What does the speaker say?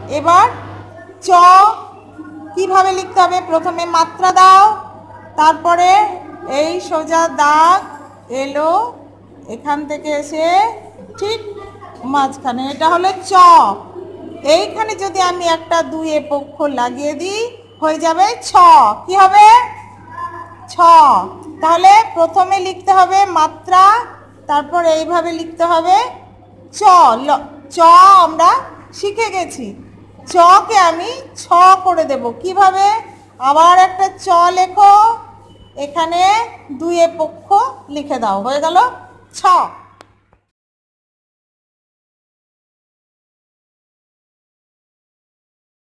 এবার চ কিভাবে লিখতে হবে, প্রথমে মাত্রা দাও, তারপরে এই সোজা দাগ এলো এখান থেকে এসে ঠিক মাঝখানে, এটা হলো চ। এইখানে যদি আমি একটা দুয়ে পক্ষ লাগিয়ে দিই হয়ে যাবে ছ। কি হবে? ছ। তাহলে প্রথমে লিখতে হবে মাত্রা, তারপর এইভাবে লিখতে হবে চ। চ আমরা শিখে গেছি, চকে আমি ছ করে দেব। কিভাবে? আবার একটা চ লেখো, এখানে দুয়ে পক্ষ লিখে দাও, হয়ে গেল ছ।